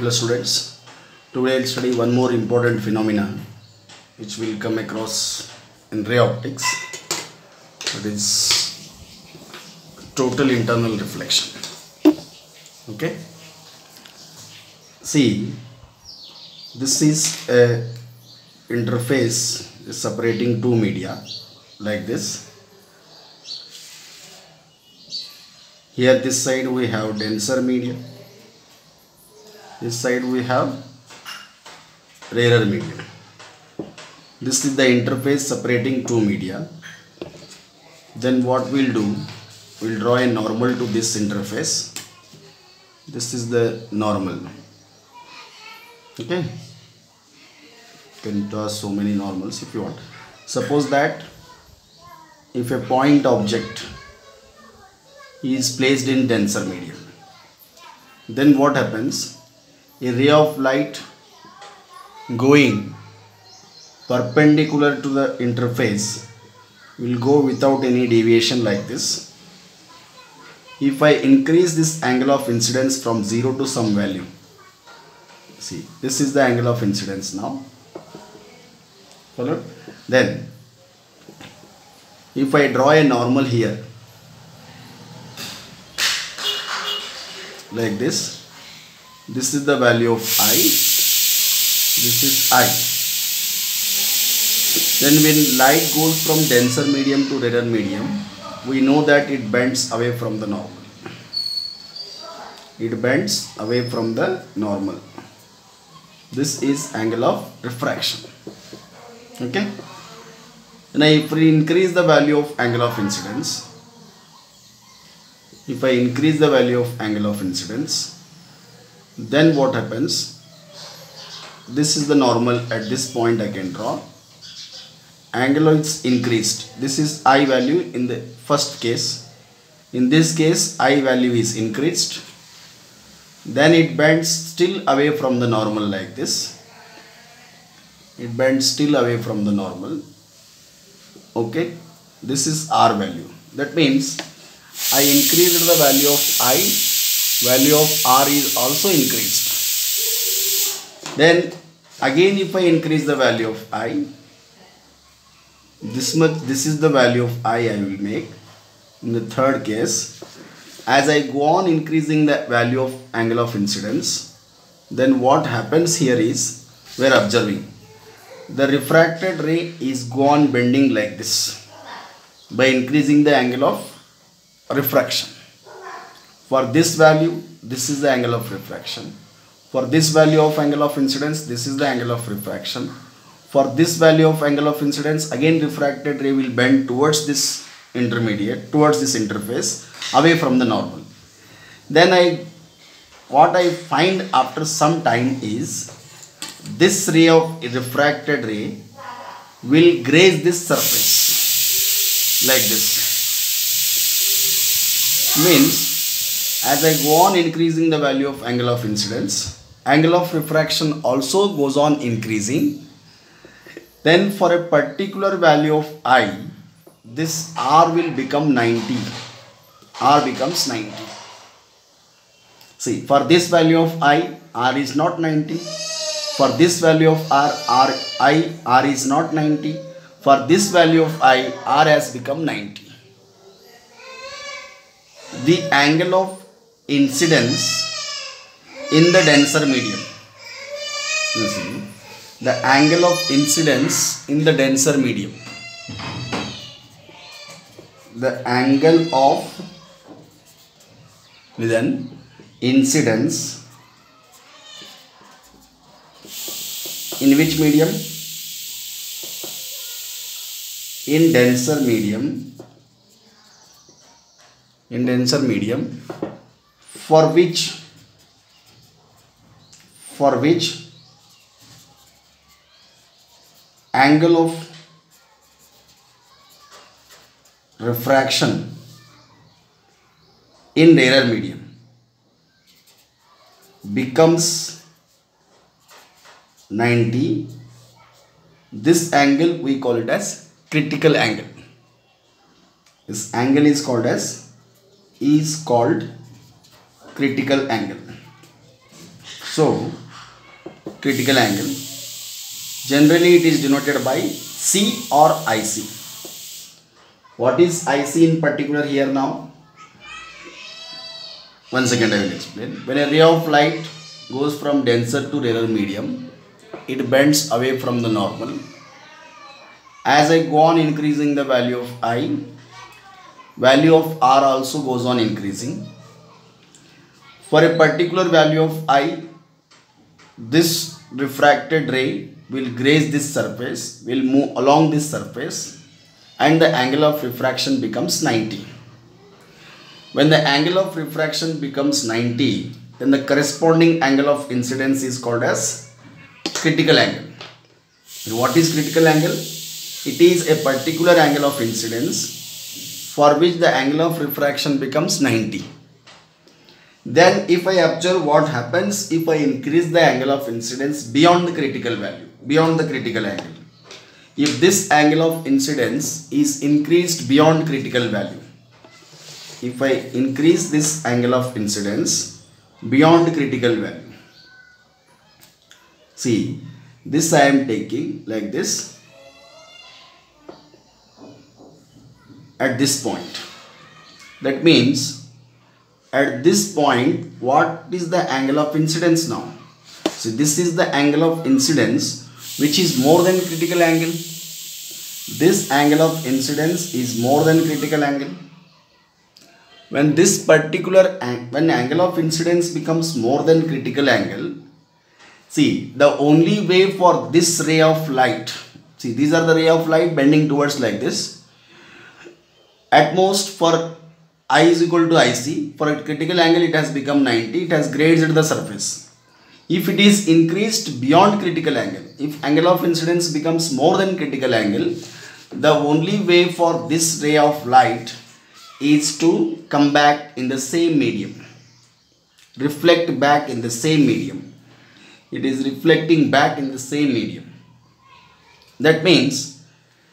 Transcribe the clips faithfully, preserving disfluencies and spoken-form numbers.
Hello students, today I'll study one more important phenomenon which will come across in ray optics, that is total internal reflection. Okay, see, this is a interface separating two media like this. Here this side we have denser media, this side we have rarer medium. This is the interface separating two media. Then what we'll do, we'll draw a normal to this interface. This is the normal. Okay, you can draw so many normals if you want. Suppose that if a point object is placed in denser medium, then what happens? A ray of light going perpendicular to the interface will go without any deviation like this. If I increase this angle of incidence from zero to some value, see, this is the angle of incidence now. Follow? Then if I draw a normal here like this, this is the value of I, this is I. Then when light goes from denser medium to rarer medium, we know that it bends away from the normal. It bends away from the normal. This is angle of refraction. Okay. Now if we increase the value of angle of incidence, if I increase the value of angle of incidence, then what happens? This is the normal at this point I can draw. Angle is increased. This is I value in the first case. In this case, I value is increased. Then it bends still away from the normal like this. It bends still away from the normal. Okay. This is R value. That means I increased the value of I, value of R is also increased. Then again if I increase the value of I, this much, this is the value of I I will make. In the third case, as I go on increasing the value of angle of incidence, then what happens here is, we are observing, the refracted ray is go on bending like this by increasing the angle of refraction. For this value, this is the angle of refraction. For this value of angle of incidence, this is the angle of refraction. For this value of angle of incidence, again refracted ray will bend towards this intermediate, towards this interface, away from the normal. Then I, what I find after some time is, this ray of refracted ray will graze this surface like this. Means, as I go on increasing the value of angle of incidence, angle of refraction also goes on increasing. Then for a particular value of I, this R will become ninety. R becomes ninety. See, for this value of I, R is not ninety. For this value of R, R, I, R is not ninety. For this value of I, R has become ninety. The angle of incidence in the denser medium. You see, the angle of incidence in the denser medium. The angle of then incidence in which medium? In denser medium. In denser medium, for which for which angle of refraction in rarer medium becomes ninety. This angle we call it as critical angle. This angle is called as is called critical angle. So critical angle, generally it is denoted by C or I C. What is I C in particular here now? One second, I will explain. When a ray of light goes from denser to rarer medium, it bends away from the normal. As I go on increasing the value of I, value of R also goes on increasing. For a particular value of I, this refracted ray will graze this surface, will move along this surface, and the angle of refraction becomes ninety. When the angle of refraction becomes ninety, then the corresponding angle of incidence is called as critical angle. And what is critical angle? It is a particular angle of incidence for which the angle of refraction becomes ninety. Then if I observe what happens if I increase the angle of incidence beyond the critical value, beyond the critical angle. If this angle of incidence is increased beyond critical value, if I increase this angle of incidence beyond critical value, see, this I am taking like this at this point. That means at this point, what is the angle of incidence now? So this is the angle of incidence which is more than critical angle. This angle of incidence is more than critical angle. When this particular when angle of incidence becomes more than critical angle, see, the only way for this ray of light, see, these are the ray of light bending towards like this. At most for I is equal to I C, for a critical angle it has become ninety, it has grazed the surface. If it is increased beyond critical angle, if angle of incidence becomes more than critical angle, the only way for this ray of light is to come back in the same medium, reflect back in the same medium. It is reflecting back in the same medium. That means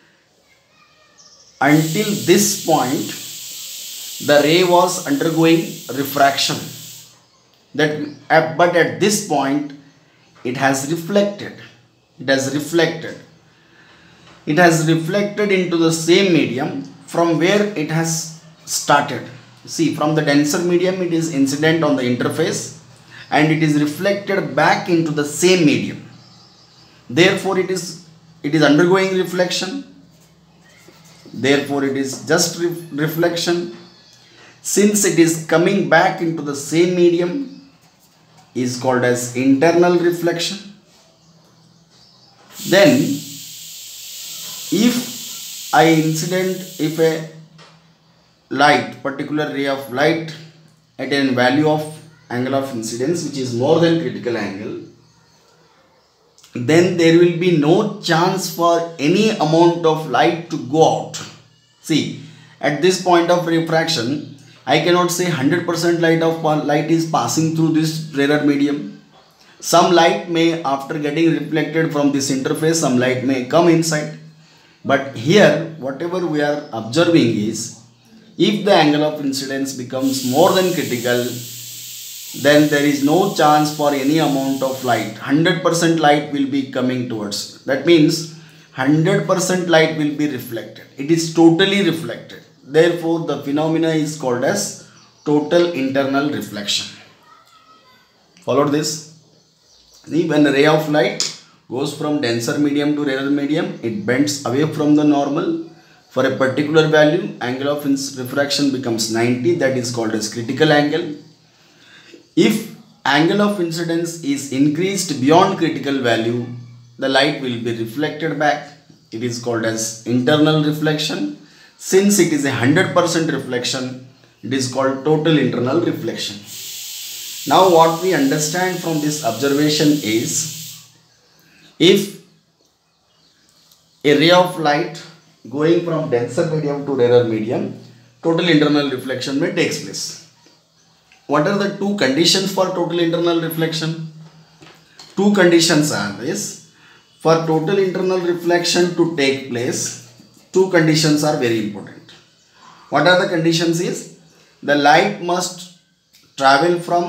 until this point the ray was undergoing refraction, that but at this point it has reflected, it has reflected, it has reflected into the same medium from where it has started. See, from the denser medium it is incident on the interface and it is reflected back into the same medium. Therefore it is it is undergoing reflection, therefore it is just re reflection. Since it is coming back into the same medium, is called as internal reflection. Then if I incident, if a light, particular ray of light at a value of angle of incidence which is more than critical angle, then there will be no chance for any amount of light to go out. See, at this point of refraction, I cannot say one hundred percent light of light is passing through this rarer medium. Some light may, after getting reflected from this interface, some light may come inside. But here, whatever we are observing is, if the angle of incidence becomes more than critical, then there is no chance for any amount of light. one hundred percent light will be coming towards. That means one hundred percent light will be reflected. It is totally reflected. Therefore, the phenomena is called as total internal reflection. Follow this? See, when a ray of light goes from denser medium to rarer medium, it bends away from the normal. For a particular value, angle of refraction becomes ninety, that is called as critical angle. If angle of incidence is increased beyond critical value, the light will be reflected back. It is called as internal reflection. Since it is a one hundred percent reflection, it is called total internal reflection. Now what we understand from this observation is, if a ray of light going from denser medium to rarer medium, total internal reflection may take place. What are the two conditions for total internal reflection? Two conditions are this. For total internal reflection to take place, two conditions are very important. What are the conditions is, the light must travel from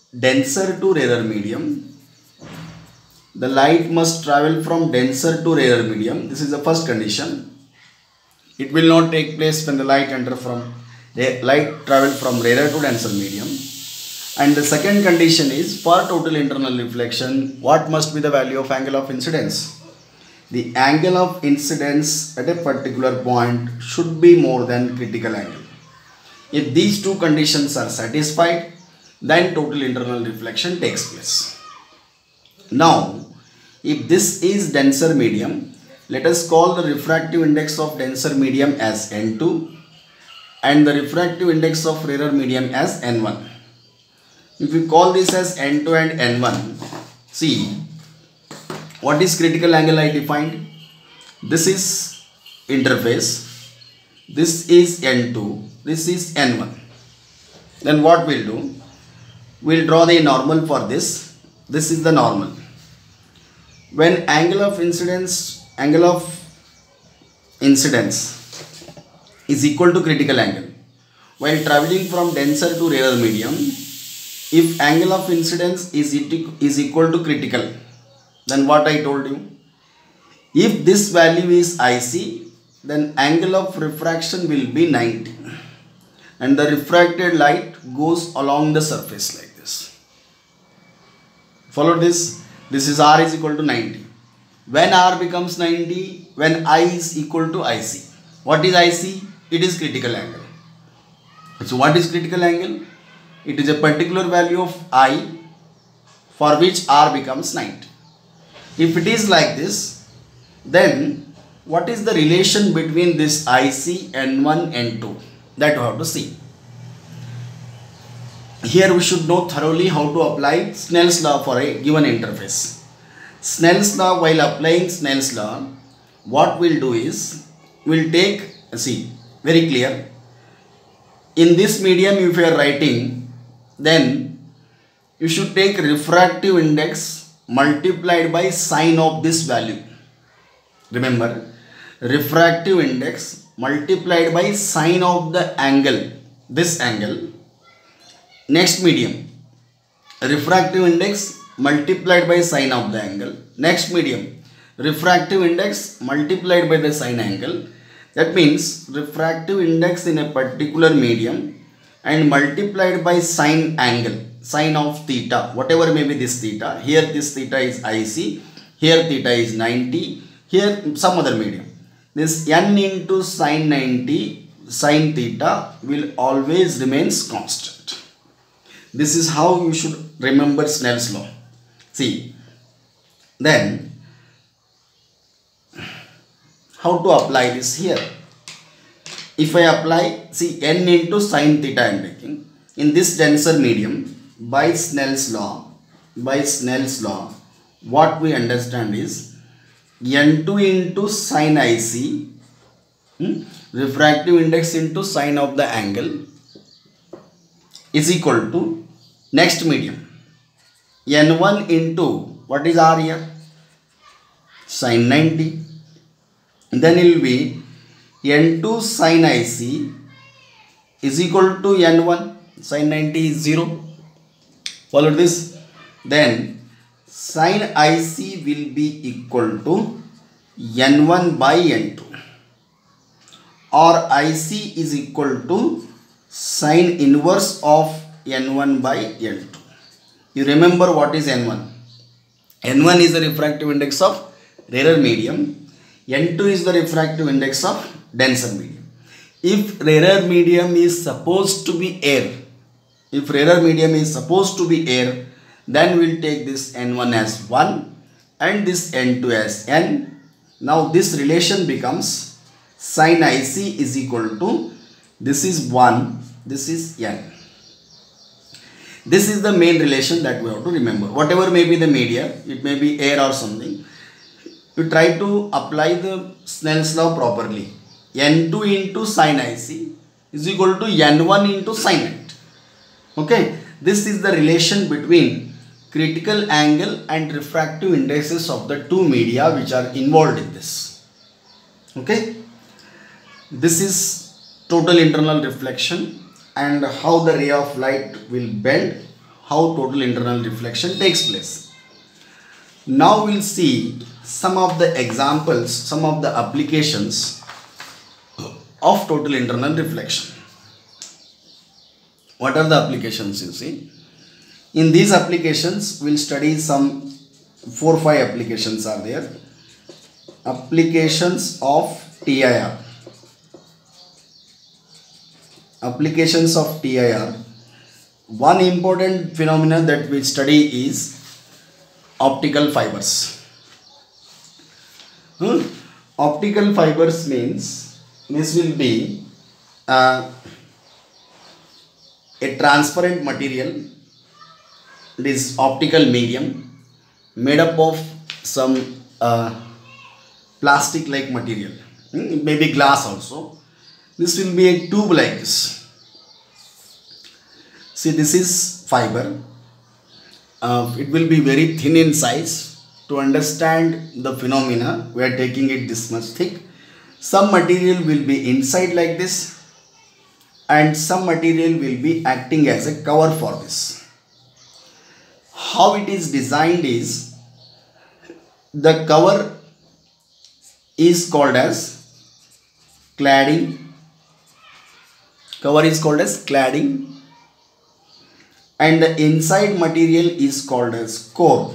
denser to rarer medium. The light must travel from denser to rarer medium. This is the first condition. It will not take place when the light enter from light travel from rarer to denser medium. And the second condition is, for total internal reflection, what must be the value of angle of incidence? The angle of incidence at a particular point should be more than critical angle. If these two conditions are satisfied, then total internal reflection takes place. Now, if this is denser medium, let us call the refractive index of denser medium as N two and the refractive index of rarer medium as N one. If we call this as N two and N one, see, what is critical angle I defined? This is interface, this is N two, this is N one. Then what we'll do? We'll draw the normal for this. This is the normal. When angle of incidence, angle of incidence is equal to critical angle, while traveling from denser to rarer medium, if angle of incidence is, is equal to critical, then what I told you? If this value is I C, then angle of refraction will be ninety. And the refracted light goes along the surface like this. Follow this. This is R is equal to ninety. When R becomes ninety, when I is equal to I C. What is I C? It is critical angle. So what is critical angle? It is a particular value of I for which R becomes ninety. If it is like this, then what is the relation between this I C, N one, N two? That you have to see. Here we should know thoroughly how to apply Snell's law for a given interface. Snell's law, while applying Snell's law, what we'll do is, we'll take, see, very clear. In this medium, if you are writing, then you should take refractive index multiplied by sine of this value. Remember, refractive index multiplied by sine of the angle, this angle. Next medium, refractive index multiplied by sine of the angle. Next medium, refractive index multiplied by the sine angle. That means refractive index in a particular medium and multiplied by sine angle, sine of theta, whatever may be this theta. Here this theta is I C, here theta is ninety, here some other medium. This n into sine ninety, sine theta will always remains constant. This is how you should remember Snell's law. See, then how to apply this here? If I apply, see, n into sine theta I am taking in this denser medium by Snell's law, by Snell's law, what we understand is N two into sine I C, hmm, refractive index into sine of the angle is equal to next medium N one into, what is R here? Sine ninety. Then it will be N two sine I C is equal to N one, sine ninety is zero. Follow this. Then sine I C will be equal to N one by N two, or I C is equal to sine inverse of N one by N two. You remember what is N one? N one is the refractive index of rarer medium. N two is the refractive index of denser medium. If rarer medium is supposed to be air, if rarer medium is supposed to be air, then we'll take this N one as one and this N two as N. Now this relation becomes sine I C is equal to, this is one, this is N. This is the main relation that we have to remember. Whatever may be the media, it may be air or something, you try to apply the Snell's law properly. N two into sine I C is equal to N one into sine ninety. Okay, this is the relation between critical angle and refractive indices of the two media which are involved in this. Okay, this is total internal reflection and how the ray of light will bend how total internal reflection takes place. Now we'll see some of the examples, some of the applications of total internal reflection. What are the applications you see? In these applications, we'll study some four five applications are there. Applications of T I R. Applications of T I R. One important phenomenon that we study is optical fibers. Hmm? Optical fibers means this will be uh, a transparent material. This optical medium made up of some uh, plastic like material, hmm? maybe glass also. This will be a tube like this. See, this is fiber. Uh, it will be very thin in size. To understand the phenomena, we are taking it this much thick. Some material will be inside like this, and some material will be acting as a cover for this. How it is designed is, the cover is called as cladding. Cover is called as cladding, and the inside material is called as core.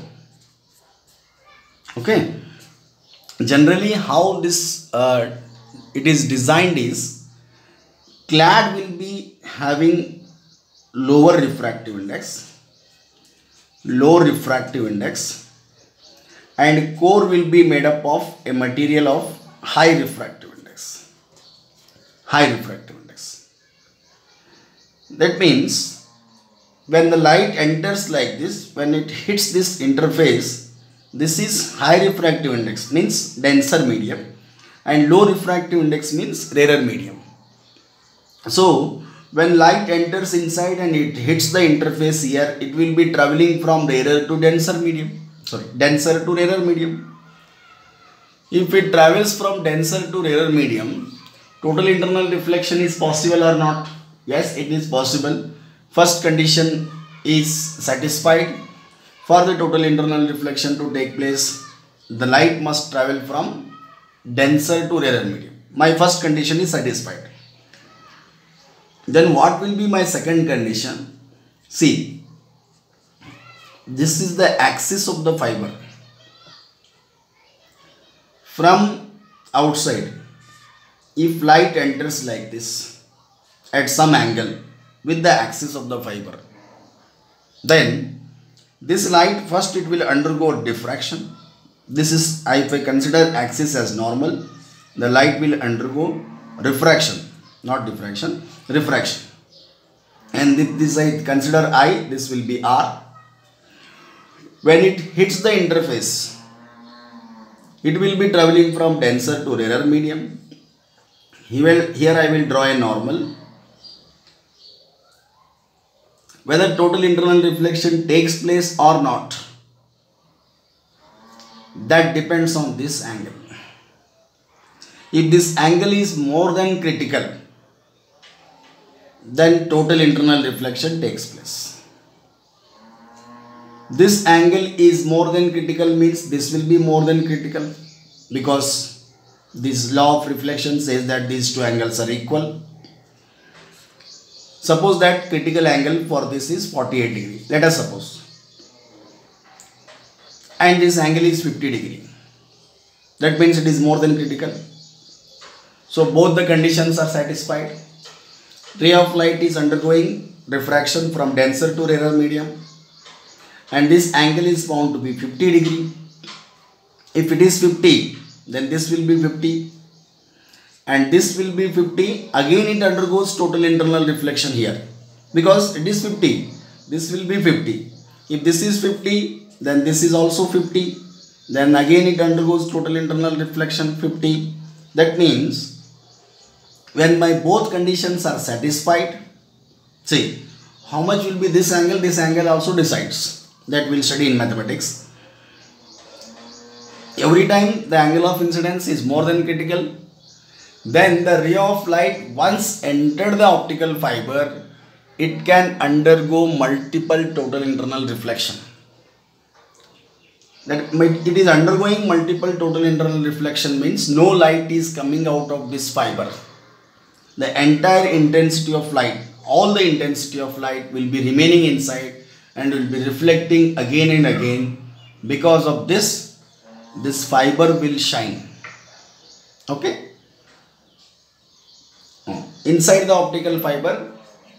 Okay. Generally, how this uh, it is designed is, clad will be having lower refractive index, low refractive index, and core will be made up of a material of high refractive index. High refractive index. That means when the light enters like this, when it hits this interface, this is high refractive index, means denser medium, and low refractive index means rarer medium. So when light enters inside and it hits the interface here, it will be traveling from rarer to denser medium. Sorry, denser to rarer medium. If it travels from denser to rarer medium, total internal reflection is possible or not? Yes, it is possible. First condition is satisfied. For the total internal reflection to take place, the light must travel from denser to rarer medium. My first condition is satisfied. Then what will be my second condition? See, this is the axis of the fiber. From outside, if light enters like this at some angle with the axis of the fiber, then this light, first it will undergo diffraction. This is, if I consider axis as normal, the light will undergo refraction, not diffraction, refraction. And if this I consider I, this will be R. When it hits the interface, it will be traveling from denser to rarer medium. He will, here I will draw a normal. Whether total internal reflection takes place or not, that depends on this angle. If this angle is more than critical, then total internal reflection takes place. This angle is more than critical means this will be more than critical, because this law of reflection says that these two angles are equal. Suppose that critical angle for this is forty-eight degree. Let us suppose. And this angle is fifty degree. That means it is more than critical. So both the conditions are satisfied. Ray of light is undergoing refraction from denser to rarer medium, and this angle is found to be fifty degree. If it is fifty, then this will be fifty. And this will be fifty. Again it undergoes total internal reflection here, because it is fifty. This will be fifty. If this is fifty, then this is also fifty. Then again it undergoes total internal reflection fifty. That means when my both conditions are satisfied, see how much will be this angle. This angle also decides. That we'll study in mathematics. Every time the angle of incidence is more than critical, then the ray of light once entered the optical fiber, it can undergo multiple total internal reflection. That it is undergoing multiple total internal reflection means no light is coming out of this fiber. The entire intensity of light, all the intensity of light will be remaining inside and will be reflecting again and again. Because of this, this fiber will shine. Okay. Inside the optical fiber,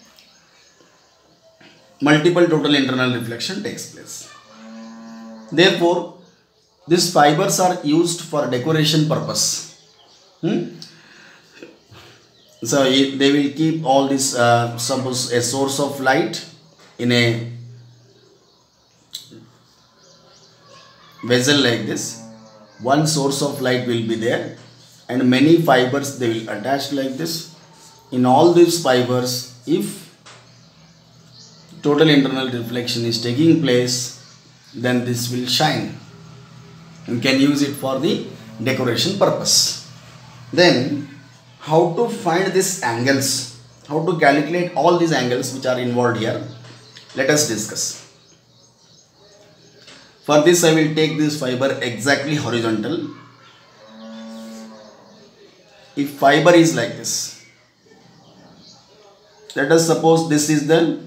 multiple total internal reflection takes place. Therefore, these fibers are used for decoration purpose. Hmm? So they will keep all this, uh, suppose a source of light in a vessel like this. One source of light will be there and many fibers they will attach like this. In all these fibers, if total internal reflection is taking place, then this will shine. You can use it for the decoration purpose. Then how to find these angles, how to calculate all these angles which are involved here, let us discuss. For this I will take this fiber exactly horizontal. If fiber is like this, let us suppose this is the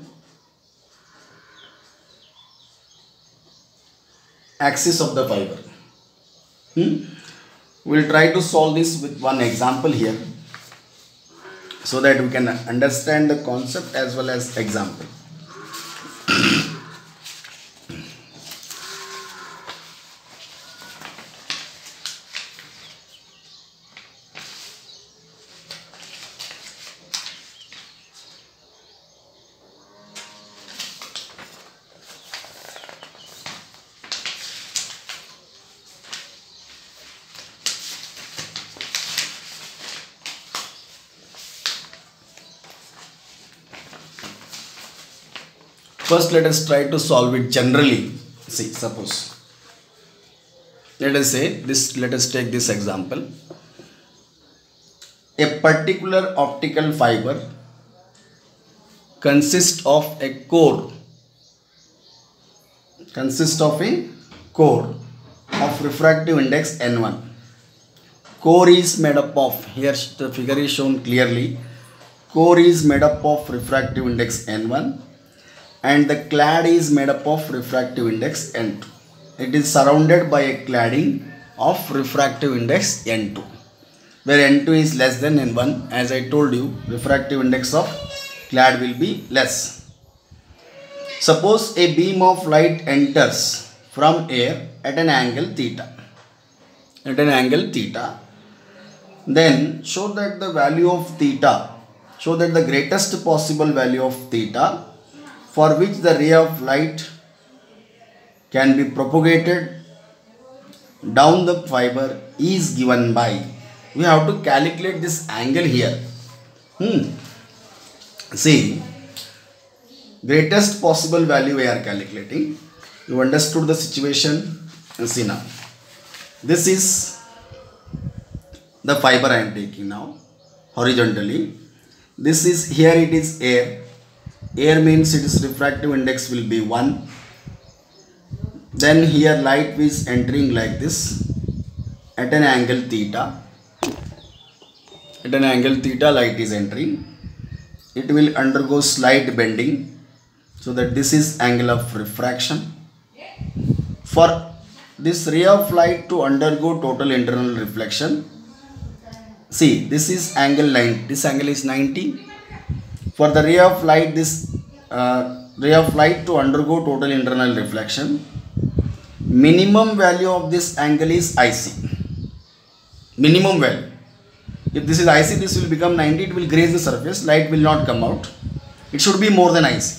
axis of the fiber. Hmm? We will try to solve this with one example here so that we can understand the concept as well as example. First, let us try to solve it generally. See, suppose, let us say this, let us take this example. A particular optical fiber consists of a core, consists of a core of refractive index N one. Core is made up of, here the figure is shown clearly, core is made up of refractive index N one. And the clad is made up of refractive index N two. It is surrounded by a cladding of refractive index N two, where N two is less than N one. As I told you, refractive index of clad will be less. Suppose a beam of light enters from air at an angle theta. At an angle theta. Then show that the value of theta, show that the greatest possible value of theta for which the ray of light can be propagated down the fiber is given by. We have to calculate this angle here. Hmm. See, greatest possible value we are calculating. You understood the situation? See now. This is the fiber I am taking now horizontally. This is, here it is air. Air means its refractive index will be one. Then here light is entering like this at an angle theta. At an angle theta light is entering. It will undergo slight bending so that this is angle of refraction. For this ray of light to undergo total internal reflection, see this is angle line, this angle is ninety. For the ray of light, this uh, ray of light to undergo total internal reflection, minimum value of this angle is I C. Minimum value. If this is I C, this will become ninety, it will graze the surface, light will not come out. It should be more than I C.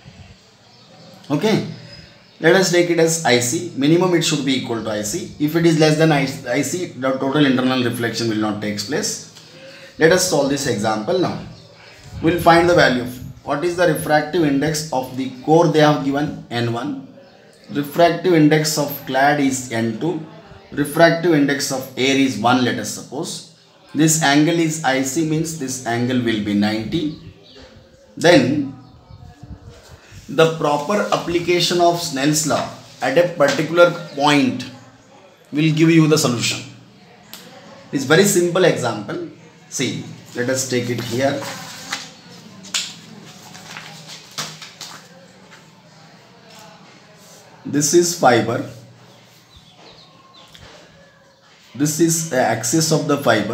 Okay. Let us take it as I C. Minimum it should be equal to I C. If it is less than I C, the total internal reflection will not take place. Let us solve this example now. We will find the value. What is the refractive index of the core they have given? N one. Refractive index of clad is N two. Refractive index of air is one, let us suppose. This angle is I C, means this angle will be ninety. Then the proper application of Snell's law at a particular point will give you the solution. It's very simple example. See, let us take it here. This is fiber. This is the axis of the fiber.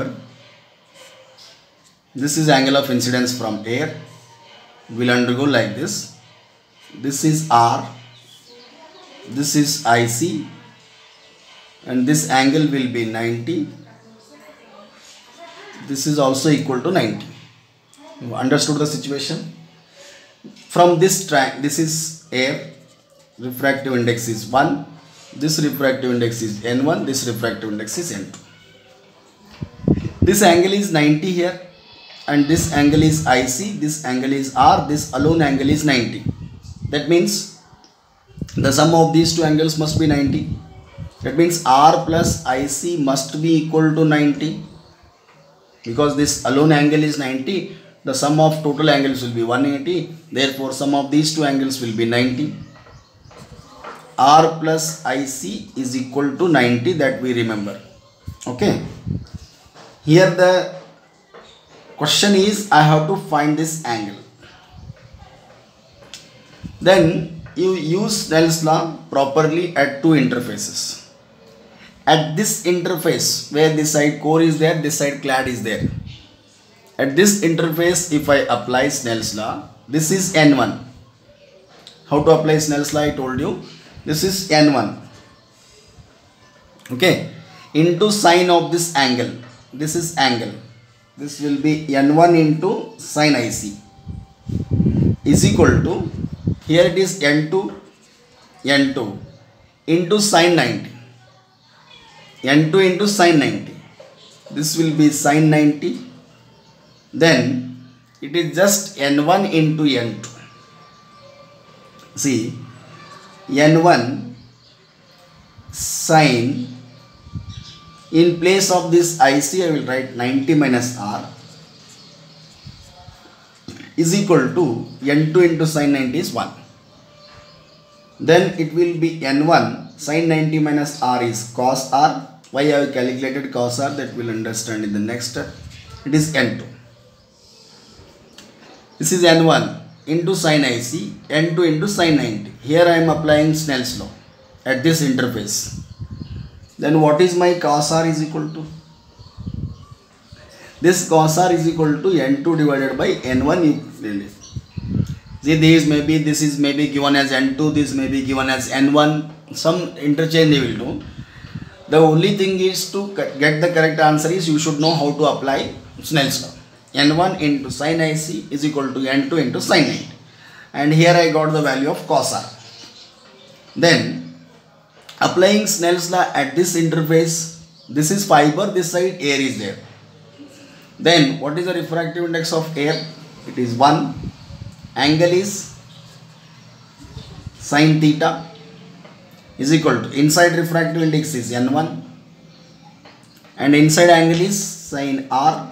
This is angle of incidence from air. Will undergo like this. This is R. This is I C. And this angle will be ninety. This is also equal to ninety. You understood the situation? From this track, this is air. Refractive index is one. This refractive index is N one. This refractive index is N two. This angle is ninety here. And this angle is I C, this angle is R, this alone angle is ninety. That means the sum of these two angles must be ninety. That means R plus I C must be equal to ninety. Because this alone angle is ninety, the sum of total angles will be one hundred eighty. Therefore, sum of these two angles will be ninety. R plus I C is equal to ninety, that we remember. Okay. Here the question is, I have to find this angle. Then you use Snell's law properly at two interfaces. At this interface where this side core is there, this side clad is there. At this interface, if I apply Snell's law, this is N one. How to apply Snell's law I told you. This is N one. Okay. Into sine of this angle. This is angle. This will be N one into sine I C is equal to, here it is N two, N two into sine ninety. N two into sine ninety. This will be sine ninety. Then it is just N one into N two. See, N one sine, in place of this I C I will write ninety minus R is equal to N two into sine ninety is one. Then it will be N one sine ninety minus R is cos R. Why I have calculated cos R, that we'll understand in the next step. It is N two. This is N one into sine I C, N two into sine ninety. Here I am applying Snell's law at this interface. Then what is my cos R is equal to? This cos R is equal to N two divided by N one. See, these may be, this is maybe given as N two, this may be given as N one. Some interchange they will do. The only thing is to get the correct answer is you should know how to apply Snell's law. N one into sine I C is equal to N two into sine ninety. And here I got the value of cos R. Then applying Snell's law at this interface, this is fiber, this side air is there. Then what is the refractive index of air? It is one. Angle is sine theta is equal to, inside refractive index is N one and inside angle is sine R.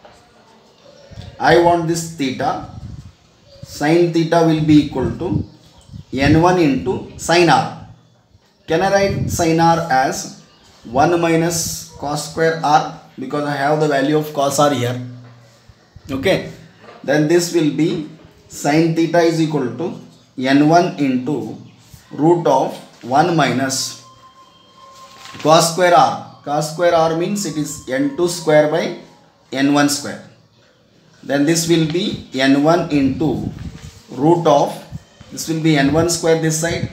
I want this theta. Sine theta will be equal to N one into sine R. Can I write sine R as one minus cos square R, because I have the value of cos R here. Okay. Then this will be sine theta is equal to N one into root of one minus cos square R. Cos square R means it is N two square by N one square. Then this will be N one into root of, this will be N one square this side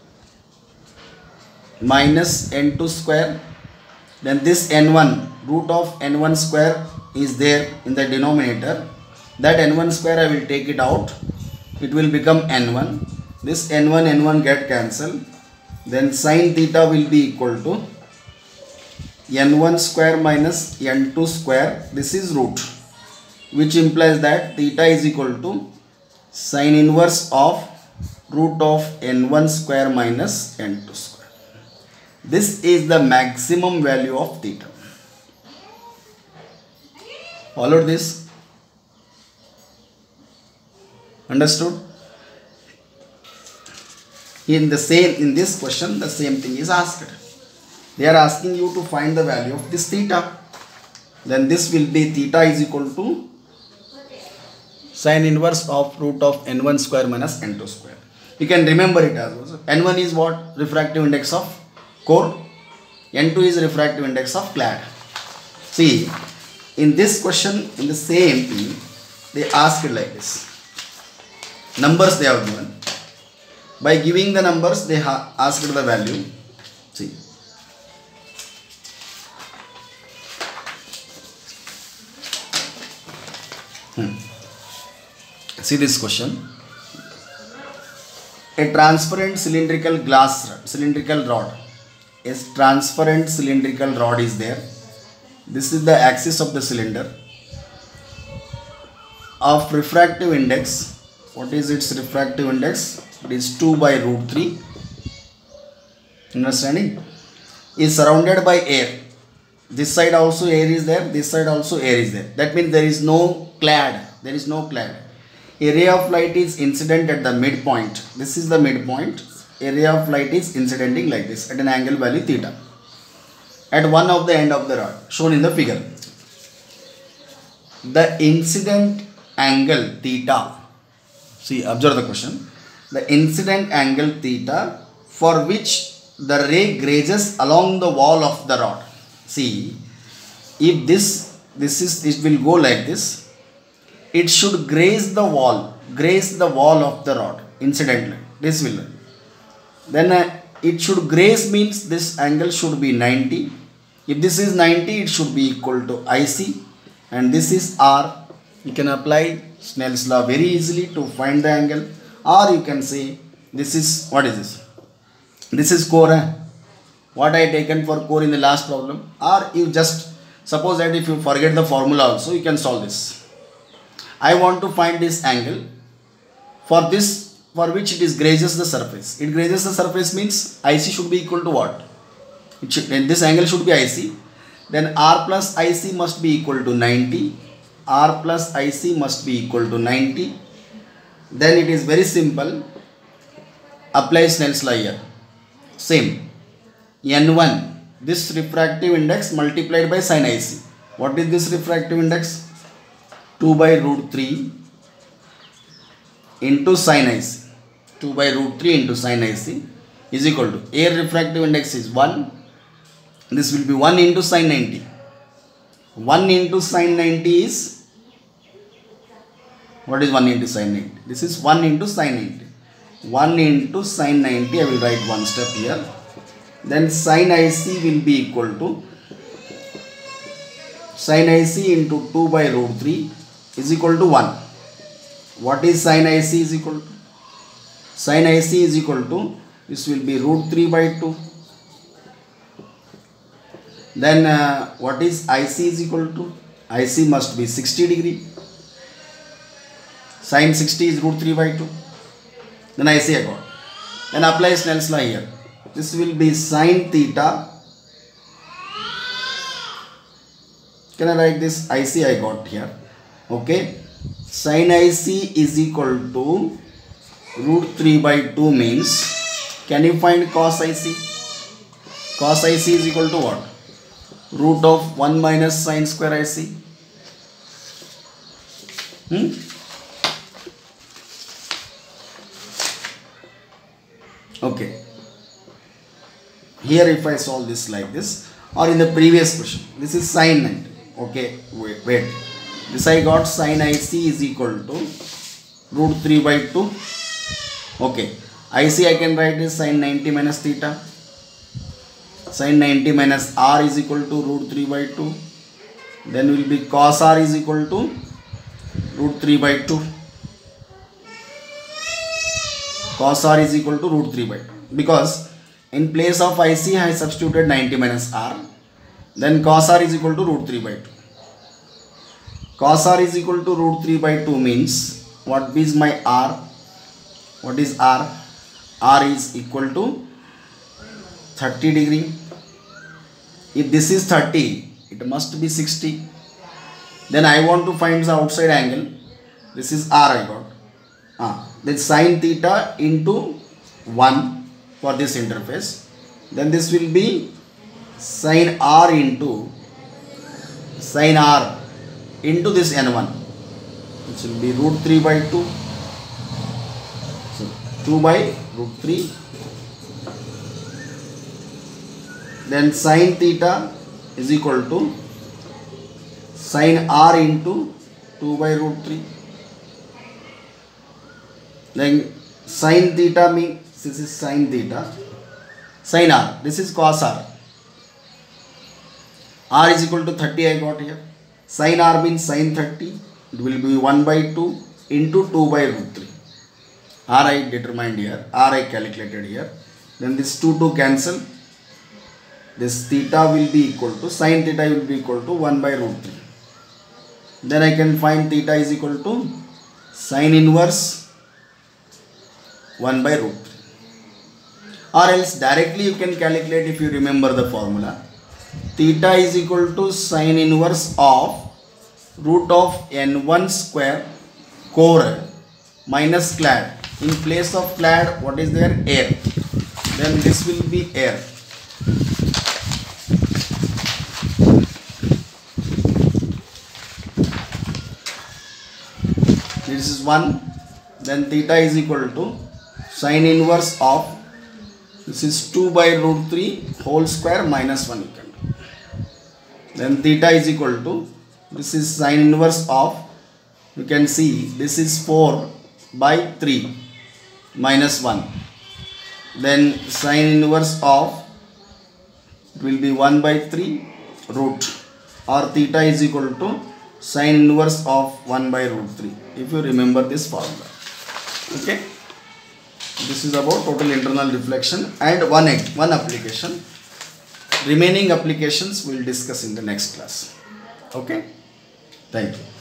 minus N two square. Then this N one, root of N one square is there in the denominator. That N one square I will take it out. It will become N one. This N one, N one get cancelled. Then sine theta will be equal to N one square minus N two square. This is root, which implies that theta is equal to sine inverse of root of N one square minus N two square. This is the maximum value of theta. Followed this? Understood? In the same, in this question, the same thing is asked. They are asking you to find the value of this theta. Then this will be theta is equal to sine inverse of root of n one square minus n two square. You can remember it as well. n one is what? Refractive index of core. n two is refractive index of clad. See, in this question, in the same thing, they asked it like this. Numbers they have given. By giving the numbers, they ha asked the value. See. Hmm. See this question. A transparent cylindrical glass rod, cylindrical rod. A transparent cylindrical rod is there. This is the axis of the cylinder. Of refractive index. What is its refractive index? It is two by root three. Understanding? Is surrounded by air. This side also air is there. This side also air is there. That means there is no clad. There is no clad. A ray of light is incident at the midpoint. This is the midpoint. A ray of light is incidenting like this at an angle value theta. At one of the end of the rod shown in the figure. The incident angle theta. See, observe the question. The incident angle theta for which the ray grazes along the wall of the rod. See, if this, this is, it will go like this. It should graze the wall, graze the wall of the rod incidentally. This will. Then uh, it should graze means this angle should be ninety. If this is ninety, it should be equal to I C. And this is R. You can apply Snell's law very easily to find the angle. Or you can say, this is, what is this? This is core. Eh? What I taken for core in the last problem. Or you just, suppose that if you forget the formula also, you can solve this. I want to find this angle. For this, for which it is grazes the surface. It grazes the surface means I C should be equal to what? It should, this angle should be I C. Then R plus I C must be equal to ninety. R plus I C must be equal to ninety. Then it is very simple. Apply Snell's law here. Same. N one. This refractive index multiplied by sin I C. What is this refractive index? two by root three into sin I C. two by root three into sin I C is equal to air refractive index is one. This will be one into sin ninety. one into sin ninety is, what is one into sin ninety? This is one into sin ninety. one into sin ninety, I will write one step here. Then sin I C will be equal to sin I C into two by root three is equal to one. What is sin I C is equal to? Sin I C is equal to, this will be root three by two. Then uh, what is I C is equal to? I C must be sixty degree. Sin sixty is root three by two. Then I C I got. Then apply Snell's law here. This will be sin theta. Can I write this? I C I got here. Okay. Sin I C is equal to root three by two means, can you find cos I C? Cos I C is equal to what? Root of one minus sin square I C. Hmm? Okay. Here if I solve this like this, or in the previous question, this is sin ninety. Okay, wait, wait. This I got sin I C is equal to root three by two. Okay. I C I can write is sin ninety minus theta. Sin ninety minus R is equal to root three by two. Then will be cos R is equal to root three by two. Cos R is equal to root three by two. Because in place of I C I substituted ninety minus R. Then cos R is equal to root three by two. Cos R is equal to root three by two means, what is my R? What is R? R is equal to thirty degree. If this is thirty, it must be sixty. Then I want to find the outside angle. This is R I got. Ah, then sin theta into one for this interface. Then this will be sine r into sine r into this n one, which will be root three by two. So two by root three. Then sine theta is equal to sine r into two by root three. Then sine theta means this is sine theta, sine r, this is cos r. R is equal to thirty I got here. Sine r means sine thirty. It will be one by two into two by root three. R I determined here, R I calculated here. Then this two to cancel. This theta will be equal to, sine theta will be equal to one by root three. Then I can find theta is equal to sine inverse one by root three. Or else directly you can calculate if you remember the formula. Theta is equal to sine inverse of root of n one square core minus clad. In place of clad, what is there? Air. Then this will be air. This is one. Then theta is equal to sine inverse of, this is two by root three whole square minus one. You can do. Then theta is equal to, this is sine inverse of, you can see this is four by three minus one. Then sine inverse of, it will be one by three root, or theta is equal to sine inverse of one by root three, if you remember this formula. Okay. This is about total internal reflection and one, one application. Remaining applications we will discuss in the next class. Okay. Thank you.